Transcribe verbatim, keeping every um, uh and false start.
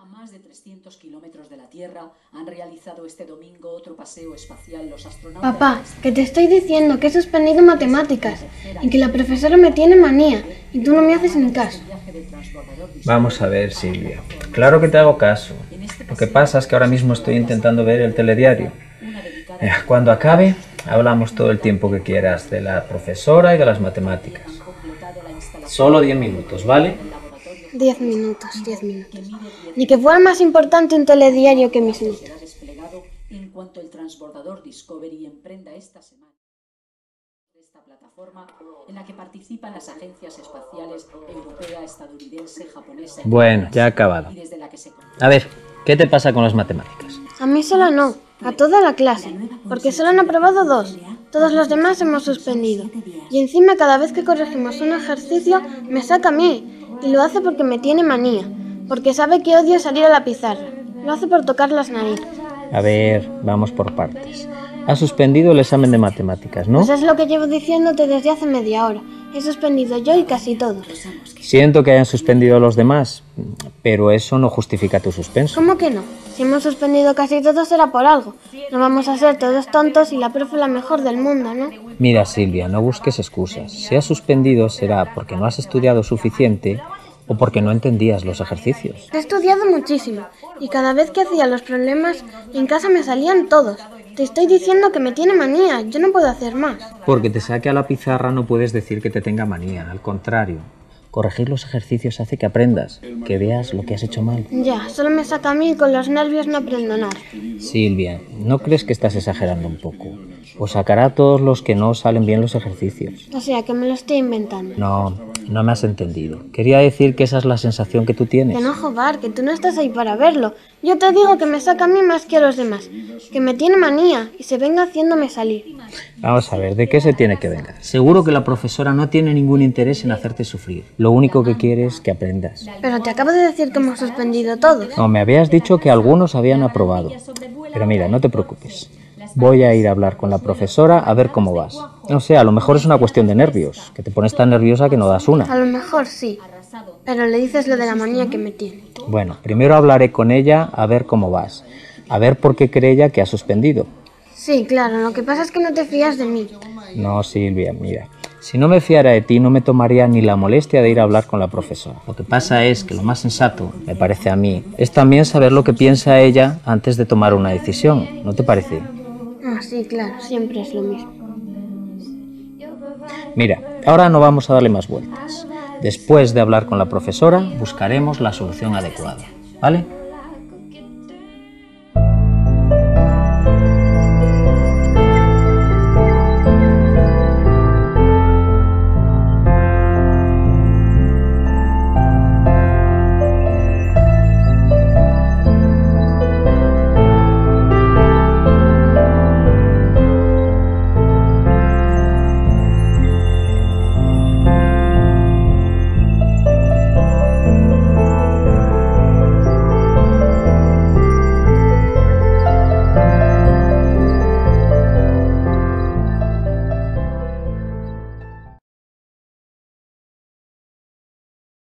A más de trescientos kilómetros de la Tierra han realizado este domingo otro paseo espacial los astronautas... Papá, que te estoy diciendo que he suspendido matemáticas y que la profesora me tiene manía y tú no me haces ni caso. Vamos a ver, Silvia. Claro que te hago caso. Lo que pasa es que ahora mismo estoy intentando ver el telediario. Eh, Cuando acabe, hablamos todo el tiempo que quieras de la profesora y de las matemáticas. Solo diez minutos, ¿vale? Diez minutos, diez minutos. Ni que fuera más importante un telediario que mis notas. En cuanto el transbordador Discovery emprenda esta semana esta plataforma en la que participan las agencias espaciales europea, estadounidense, japonesa... Bueno, ya he acabado. A ver, ¿qué te pasa con las matemáticas? A mí sola no, a toda la clase, porque solo han aprobado dos. Todos los demás hemos suspendido. Y encima cada vez que corregimos un ejercicio me saca a mí. Y lo hace porque me tiene manía, porque sabe que odio salir a la pizarra. Lo hace por tocar las narices. A ver, vamos por partes. Has suspendido el examen de matemáticas, ¿no? Pues es lo que llevo diciéndote desde hace media hora. He suspendido yo y casi todos. Siento que hayan suspendido los demás, pero eso no justifica tu suspenso. ¿Cómo que no? Si hemos suspendido casi todos será por algo. No vamos a ser todos tontos y la profe la mejor del mundo, ¿no? Mira, Silvia, no busques excusas. Si has suspendido será porque no has estudiado suficiente o porque no entendías los ejercicios. He estudiado muchísimo y cada vez que hacía los problemas en casa me salían todos. Te estoy diciendo que me tiene manía, yo no puedo hacer más. Porque te saque a la pizarra no puedes decir que te tenga manía, al contrario. Corregir los ejercicios hace que aprendas, que veas lo que has hecho mal. Ya, solo me saca a mí y con los nervios no aprendo nada. Silvia, ¿no crees que estás exagerando un poco? Pues sacará a todos los que no salen bien los ejercicios. O sea, que me lo estoy inventando. No, no me has entendido. Quería decir que esa es la sensación que tú tienes. Que no, Jobar, que tú no estás ahí para verlo. Yo te digo que me saca a mí más que a los demás. Que me tiene manía y se venga haciéndome salir. Vamos a ver, ¿de qué se tiene que vengar? Seguro que la profesora no tiene ningún interés en hacerte sufrir. Lo único que quiere es que aprendas. Pero te acabo de decir que hemos suspendido todos. No, me habías dicho que algunos habían aprobado. Pero mira, no te preocupes. Voy a ir a hablar con la profesora a ver cómo vas. No sé, a lo mejor es una cuestión de nervios, que te pones tan nerviosa que no das una. A lo mejor sí, pero le dices lo de la manía que me tiene. Bueno, primero hablaré con ella a ver cómo vas. A ver por qué cree ella que has suspendido. Sí, claro, lo que pasa es que no te fías de mí. No, Silvia, mira. Si no me fiara de ti, no me tomaría ni la molestia de ir a hablar con la profesora. Lo que pasa es que lo más sensato, me parece a mí, es también saber lo que piensa ella antes de tomar una decisión. ¿No te parece? Ah, sí, claro, siempre es lo mismo. Mira, ahora no vamos a darle más vueltas. Después de hablar con la profesora, buscaremos la solución adecuada, ¿vale?